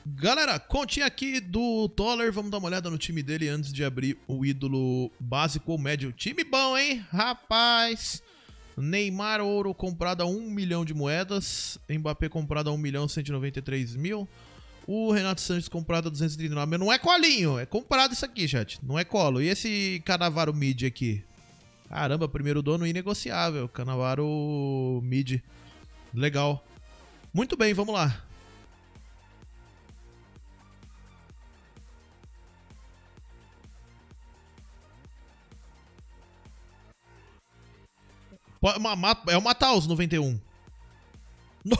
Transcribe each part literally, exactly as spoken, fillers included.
Galera, continha aqui do Toller, vamos dar uma olhada no time dele antes de abrir o ídolo básico ou médio. Time bom, hein? Rapaz! Neymar ouro comprado a um milhão de moedas, Mbappé comprado a um milhão cento e noventa e três mil, o Renato Sanches comprado a duzentos e trinta e nove mil. Não é colinho, é comprado isso aqui, chat. Não é colo. E esse Cannavaro mid aqui? Caramba, primeiro dono inegociável. Cannavaro mid. Legal. Muito bem, vamos lá. É o Mataus noventa e um. No!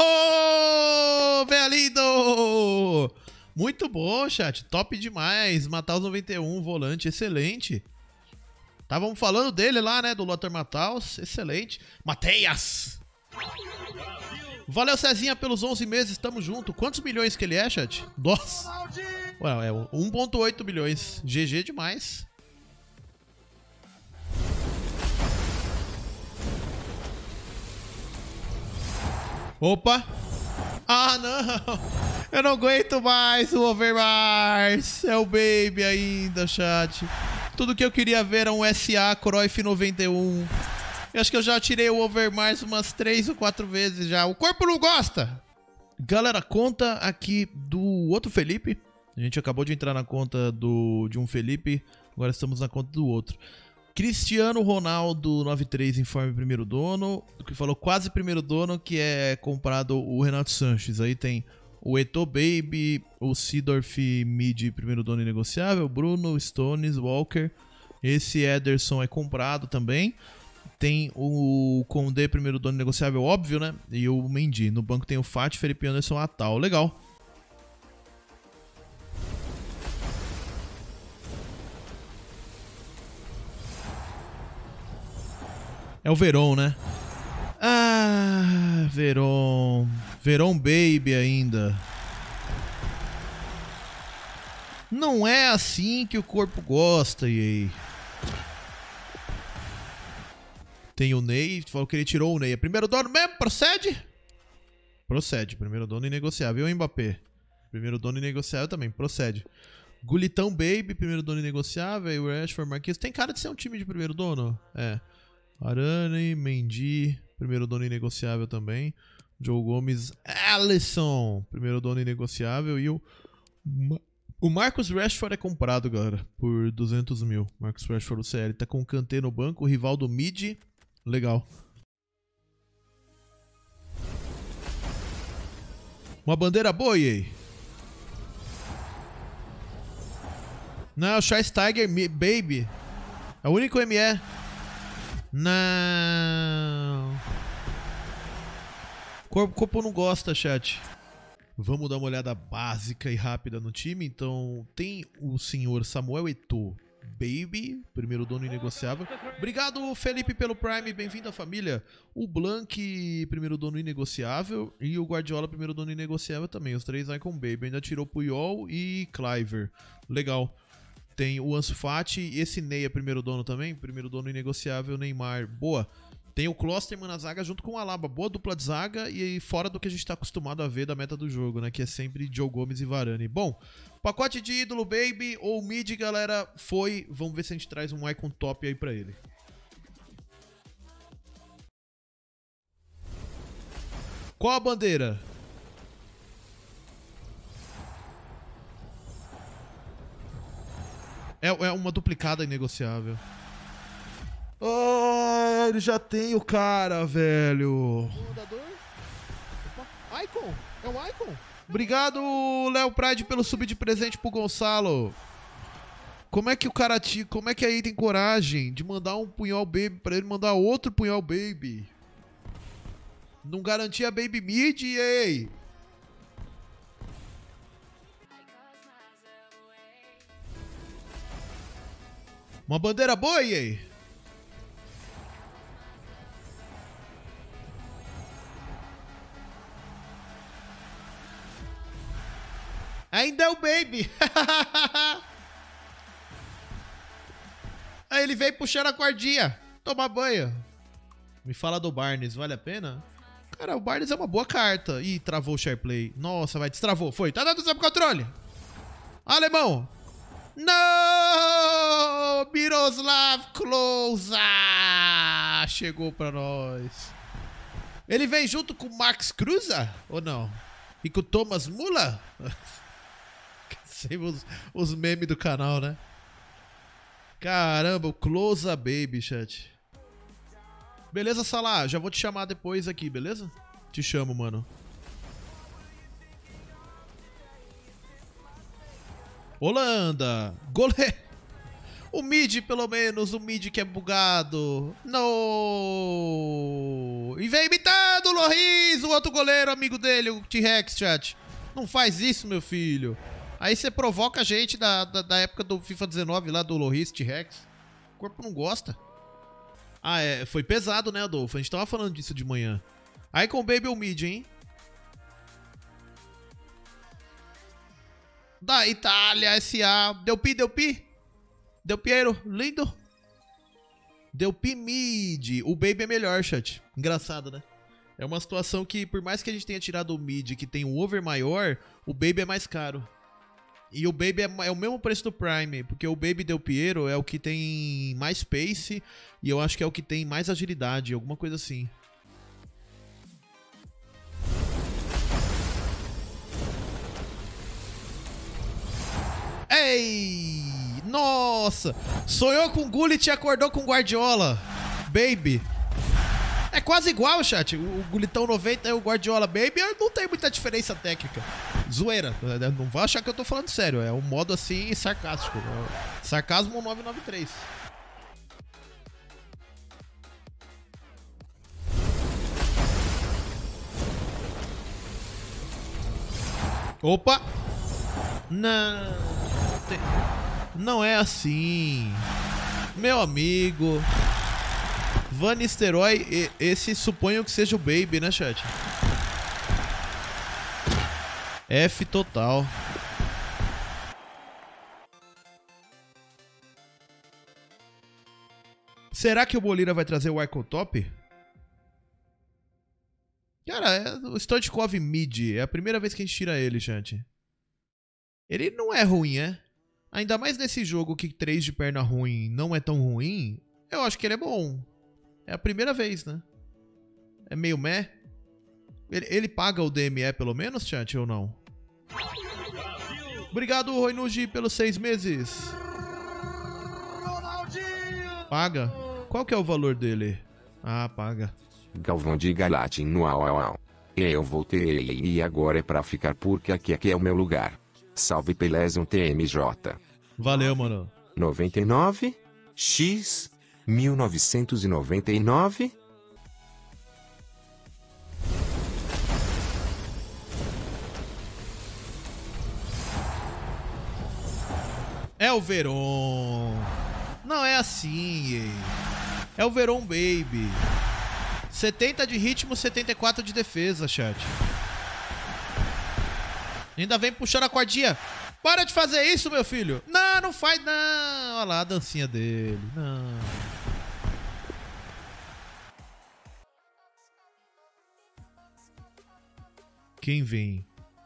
Velho! Muito bom, chat. Top demais. Mataus noventa e um, volante, excelente. Estávamos falando dele lá, né? Do Lothar Matthaus. Excelente. Mateias! Valeu, Cezinha, pelos onze meses. Tamo junto. Quantos milhões que ele é, chat? Nossa! Ué, é um ponto oito milhões. G G demais. Opa! Ah, não! Eu não aguento mais o Overmars! É o Baby ainda, chat. Tudo que eu queria ver era um S A Cruyff noventa e um. Eu acho que eu já tirei o Overmars umas três ou quatro vezes já. O corpo não gosta! Galera, conta aqui do outro Felipe. A gente acabou de entrar na conta do, de um Felipe. Agora estamos na conta do outro. Cristiano Ronaldo noventa e três, informe primeiro dono, que falou quase primeiro dono, que é comprado o Renato Sanches. Aí tem o Eto'o Baby, o Seedorf mid primeiro dono inegociável, Bruno, Stones, Walker. Esse Ederson é comprado também. Tem o Condé primeiro dono negociável, óbvio, né? E o Mendy. No banco tem o Fati, Felipe Anderson, Atal. Legal. É o Veron, né? Ah, Veron. Veron Baby ainda. Não é assim que o corpo gosta, e aí? Tem o Ney, falou que ele tirou o Ney. É primeiro dono mesmo? Procede? Procede. Primeiro dono inegociável. E o Mbappé? Primeiro dono inegociável também. Procede. Gulitão Baby, primeiro dono inegociável. E o Rashford, Marquinhos. Tem cara de ser um time de primeiro dono? É. Arane, Mendy, primeiro dono inegociável também. Joe Gomes, Alisson, primeiro dono inegociável. E o, o Marcus Rashford é comprado, galera, por duzentos mil. Marcus Rashford, o C L, tá com o Kanté no banco. O rival do mid, legal. Uma bandeira boa, e aí? Não, o Schweinsteiger Baby. É o único M E. Não. Corpo, corpo não gosta, chat. Vamos dar uma olhada básica e rápida no time. Então, tem o senhor Samuel Eto'o Baby, primeiro dono inegociável. Obrigado, Felipe, pelo Prime. Bem-vindo à família. O Blank, primeiro dono inegociável. E o Guardiola, primeiro dono inegociável também. Os três Icon Baby. Ainda tirou Puyol e Cliver. Legal. Tem o Ansu Fati, esse Ney é primeiro dono também, primeiro dono inegociável, Neymar, boa. Tem o Klosterman na zaga junto com o Alaba, boa dupla de zaga e fora do que a gente tá acostumado a ver da meta do jogo, né, que é sempre Joe Gomes e Varane. Bom, pacote de ídolo Baby ou mid, galera, foi, vamos ver se a gente traz um icon top aí pra ele. Qual a bandeira? É, é uma duplicada inegociável. Oh, ele já tem o cara, velho. Opa, Icon. É o Icon. Obrigado, Léo Pride, pelo sub de presente pro Gonçalo. Como é que o cara... Te, como é que aí tem coragem de mandar um Puyol Baby pra ele mandar outro Puyol Baby? Não garantia Baby Mid, ei. Uma bandeira boa, e aí? Ainda é o Baby. Aí ele veio puxando a cordinha. Tomar banho. Me fala do Barnes, vale a pena? Cara, o Barnes é uma boa carta. Ih, travou o share play. Nossa, vai, destravou. Foi. Tá dando o controle. Alemão. Não! Miroslav Klose. Chegou pra nós. Ele vem junto com o Max Cruza? Ou não? E com o Thomas Müller? Sempre os, os memes do canal, né? Caramba, o Close a Baby, chat. Beleza, Salah? Já vou te chamar depois aqui, beleza? Te chamo, mano. Holanda. Goleiro. O mid, pelo menos. O mid que é bugado. Não. E vem imitando o Loris, o outro goleiro, amigo dele, o T-Rex, chat. Não faz isso, meu filho. Aí você provoca a gente da, da, da época do FIFA dezenove lá, do Loris, T-Rex. O corpo não gosta. Ah, é. Foi pesado, né, Adolfo? A gente tava falando disso de manhã. Aí com o Baby o mid, hein? Da Itália, S A. Deu pi, deu pi. Deu Piero, lindo. Deu pi mid. O Baby é melhor, chat. Engraçado, né? É uma situação que, por mais que a gente tenha tirado o mid, que tem um over maior, o Baby é mais caro. E o Baby é, é o mesmo preço do Prime, porque o Baby Del Piero é o que tem mais pace e eu acho que é o que tem mais agilidade, alguma coisa assim. Ei! Nossa! Sonhou com Gullit e acordou com Guardiola. Baby. É quase igual, chat. O Gulitão noventa e o Guardiola Baby não tem muita diferença técnica. Zoeira. Não vai achar que eu tô falando sério. É um modo assim sarcástico. Sarcasmo nove nove três. Opa! Não. Não é assim. Meu amigo. Van Nistelrooy, esse suponho que seja o Baby, né, chat? F total. Será que o Bolívar vai trazer o Arco Top? Cara, é o Stoichkov mid. É a primeira vez que a gente tira ele, chat. Ele não é ruim, é? Ainda mais nesse jogo que três de perna ruim não é tão ruim. Eu acho que ele é bom. É a primeira vez, né? É meio meh. Ele, ele paga o D M E pelo menos, chat, ou não? Obrigado, Roinuji, pelos seis meses. Paga? Qual que é o valor dele? Ah, paga. Galvão de Galatin no au au au. Eu voltei e agora é pra ficar porque aqui, aqui é o meu lugar. Salve Pelésio T M J. Valeu, mano. noventa e nove X mil novecentos e noventa e nove. É o Veron. Não é assim, ei. É o Veron Baby. setenta de ritmo, setenta e quatro de defesa, chat. Ainda vem puxando a cordinha. Para de fazer isso, meu filho. Não, não faz não. Olha lá a dancinha dele. Não. Quem vem?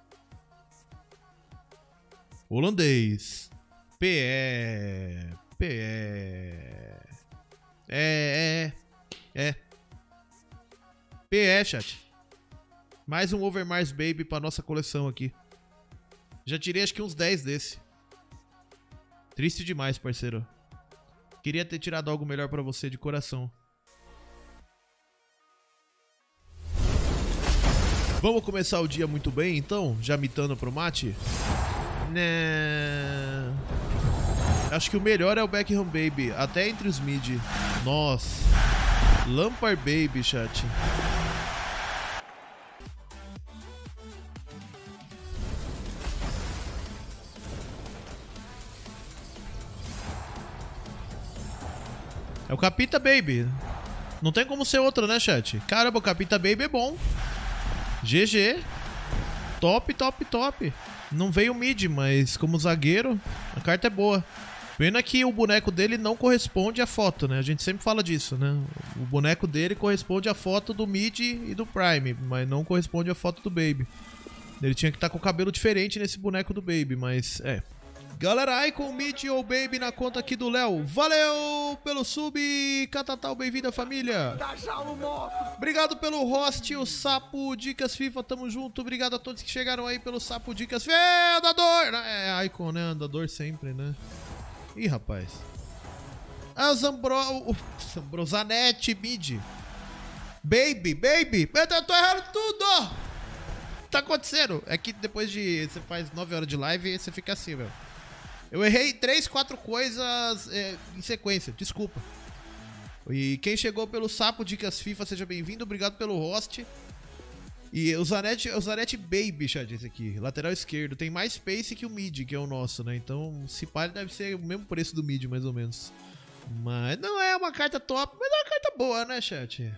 Holandês. P E. P E. É, é. É. P E, chat. Mais um Overmars Baby pra nossa coleção aqui. Já tirei acho que uns dez desse. Triste demais, parceiro. Queria ter tirado algo melhor pra você de coração. Vamos começar o dia muito bem, então? Já mitando pro mate? Né... Acho que o melhor é o Beckham Baby. Até entre os mid. Nossa. Lampard Baby, chat. É o Capita Baby. Não tem como ser outro, né, chat? Caramba, o Capita Baby é bom. G G. Top, top, top. Não veio mid, mas como zagueiro, a carta é boa. Pena que o boneco dele não corresponde à foto, né? A gente sempre fala disso, né? O boneco dele corresponde à foto do Mid e do Prime, mas não corresponde à foto do Baby. Ele tinha que estar com o cabelo diferente nesse boneco do Baby, mas é. Galera, Icon, Mid ou Baby na conta aqui do Léo. Valeu pelo sub, Catatal, bem-vindo à família. Obrigado pelo host, o Sapo Dicas FIFA, tamo junto. Obrigado a todos que chegaram aí pelo Sapo Dicas FIFA. É, andador! É, Icon, né? Andador sempre, né? Ih, rapaz. Ah, o Zambro... O Zambrozanete, Mid. Baby, Baby. Eu tô errando tudo! O que tá acontecendo? É que depois de... Você faz nove horas de live e você fica assim, velho. Eu errei três, quatro coisas é, em sequência. Desculpa. E quem chegou pelo Sapo Dicas FIFA, seja bem-vindo. Obrigado pelo host. E o Zanetti, o Zanetti Baby, chat, esse aqui. Lateral esquerdo. Tem mais space que o mid, que é o nosso, né? Então, se pá, deve ser o mesmo preço do mid, mais ou menos. Mas não é uma carta top, mas é uma carta boa, né, chat?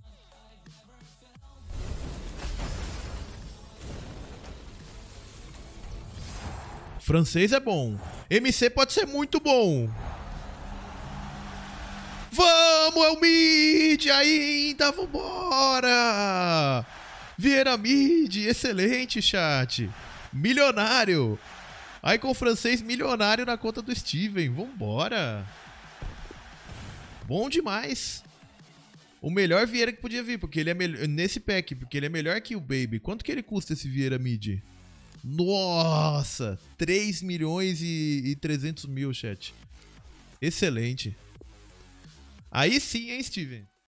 Francês é bom. M C pode ser muito bom. Vamos, é o mid ainda, vambora! Vieira Mid, excelente, chat. Milionário. Icon francês milionário na conta do Steven. Vambora. Bom demais. O melhor Vieira que podia vir, porque ele é melhor nesse pack, porque ele é melhor que o Baby. Quanto que ele custa esse Vieira Mid? Nossa, três milhões e trezentos mil, chat. Excelente. Aí sim, hein, Steven?